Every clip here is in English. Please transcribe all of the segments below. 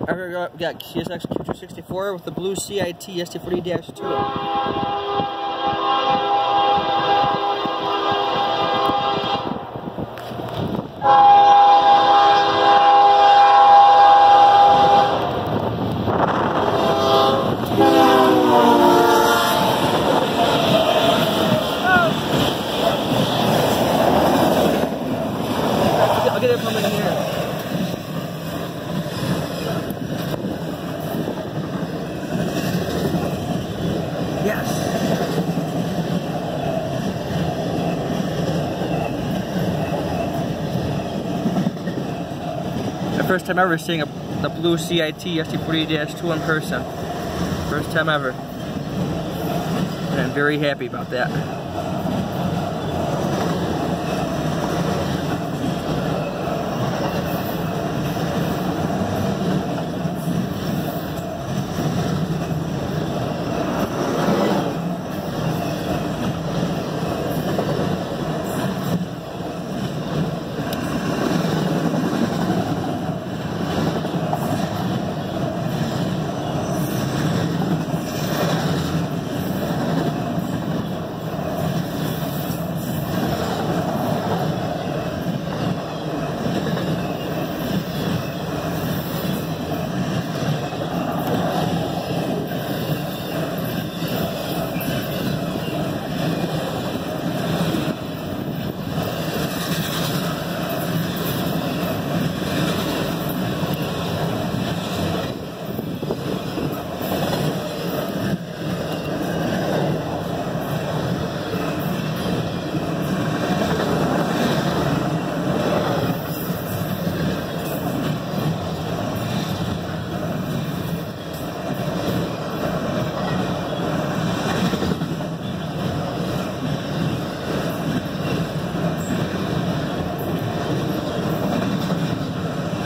We got CSX q264 with the blue CIT ST40-2. I'll get it from in here. Yes. The first time ever seeing the blue CIT ST40-2 in person. First time ever. And I'm very happy about that.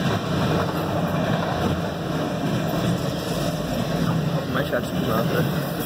My shots come out there.